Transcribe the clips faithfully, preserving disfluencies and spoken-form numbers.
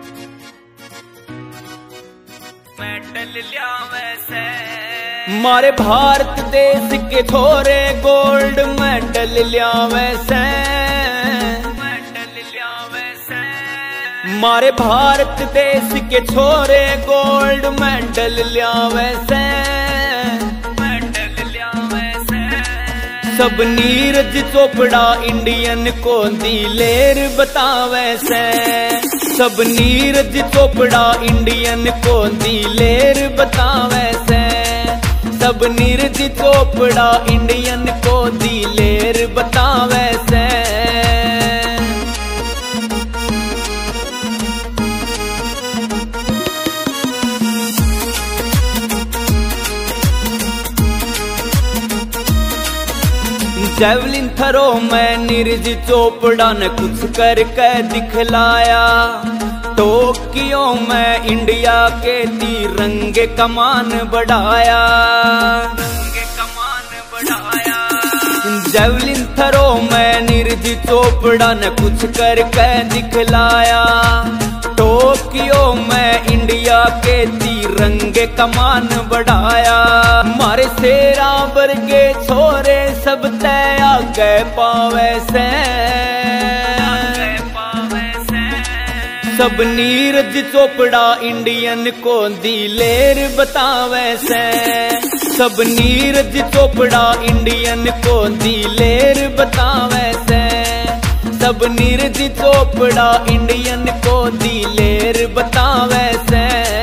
Medal लियावे से मारे भारत देश के छोरे गोल्ड मेडल लियावे से, मेडल लियावे से मारे भारत देश के छोरे गोल्ड मेडल लियावे से, मेडल लियावे से सब नीरज चोपड़ा इंडियन को दिलेर बतावे से, सब नीरज चोपड़ा इंडियन को दिलेर बतावे से, सब नीरज चोपड़ा इंडियन को दिलेर बतावे से। जेवलिन थरो में नीरज चोपड़ा ने कुछ करके दिखलाया, टोक्यो में इंडिया के तिरंगे कमान बढ़ाया, तिरंगे कमान बढ़ाया। जेवलिन थरो में नीरज चोपड़ा ने कुछ करके दिखलाया, टोक्यो में इंडिया के तिरंगे कमान बढ़ाया। मारे शेरा वर्गे छोरे सब तय आगे पावे से, सब नीरज चोपड़ा इंडियन को दिलेर बतावे से, सब नीरज चोपड़ा इंडियन को दिलेर बतावे से, सब नीरज चोपड़ा इंडियन को दिलेर बतावे से।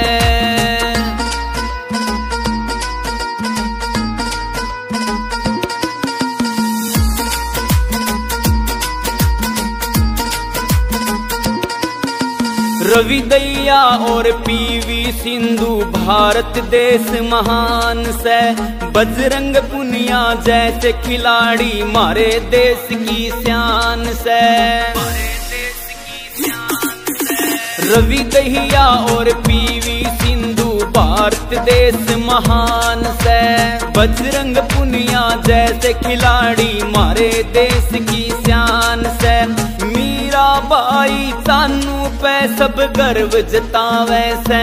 रवि दैया और पीवी सिंधु भारत देश महान से, बजरंग पुनिया जैसे खिलाड़ी मारे देश की शान से, रवि दैया और पीवी सिंधु भारत देश महान से, बजरंग पुनिया जैसे खिलाड़ी मारे देश की शान से। मीराबाई सानू पे सब गर्व जतावे से,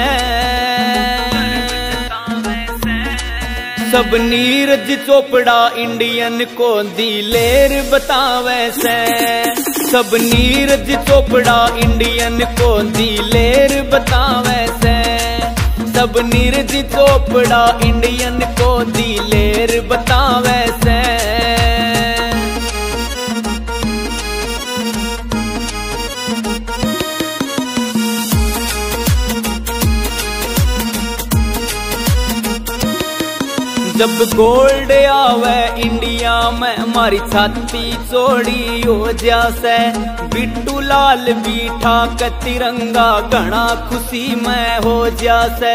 सब नीरज चोपड़ा इंडियन को दिलेर बतावे से, सब नीरज चोपड़ा इंडियन को दिलेर बतावे से, सब नीरज चोपड़ा इंडियन को दिलेर बतावे से। जब गोल्ड आवे इंडिया में हमारी छाती चौड़ी हो जासे, बिट्टू लाल बीठा के तिरंगा घना खुशी में हो जासे,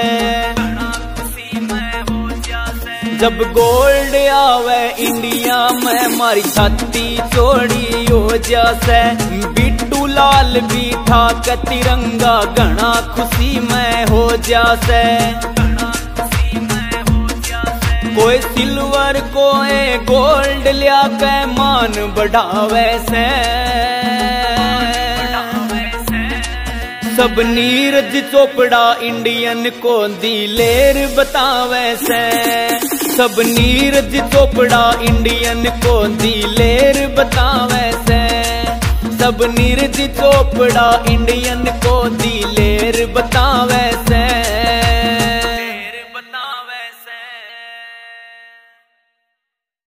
जब गोल्ड आवे इंडिया में हमारी छाती चौड़ी हो जासे, बिट्टू लाल बीठा के तिरंगा घना खुशी में हो जासे। कोई सिल्वर कोई गोल्ड लिया के मान बढ़ावे से, सब नीरज चोपड़ा इंडियन को दिलेर बतावे से, सब नीरज चोपड़ा इंडियन को दिलेर बतावे से, सब नीरज चोपड़ा इंडियन को दिलेर बतावे से।